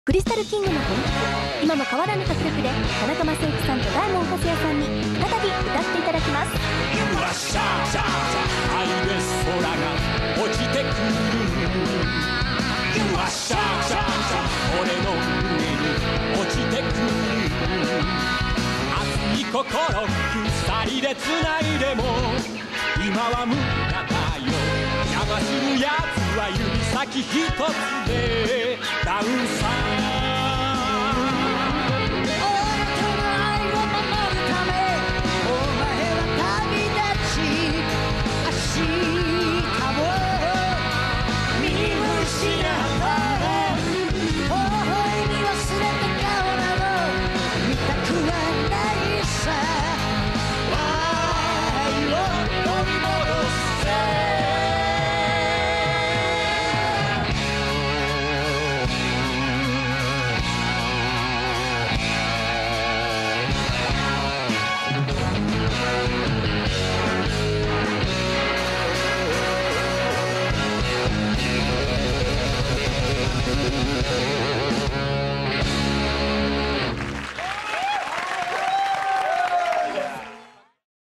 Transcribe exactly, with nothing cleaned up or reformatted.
クリスタルキングのこの曲、今も変わらぬ迫力で田中正幸さんと大門克也さんに再び歌っていただきます。 わっしゃーしゃーしゃ愛で空が落ちてくる。わっしゃーしゃーしゃ俺の胸に落ちてくる。熱い心鎖でつないでも今は無駄だよ。邪魔するやつは指先一つでダウンさ